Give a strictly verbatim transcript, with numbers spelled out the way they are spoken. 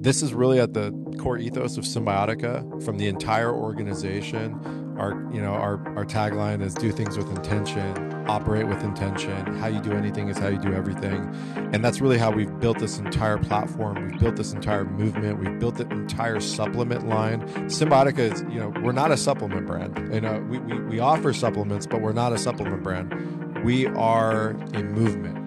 this is really at the core ethos of Cymbiotika from the entire organization. Our, you know, our, our tagline is do things with intention, operate with intention. How you do anything is how you do everything. And that's really how we've built this entire platform. We've built this entire movement. We've built the entire supplement line. Cymbiotika is, you know, we're not a supplement brand. You know, we, we, we offer supplements, but we're not a supplement brand. We are a movement.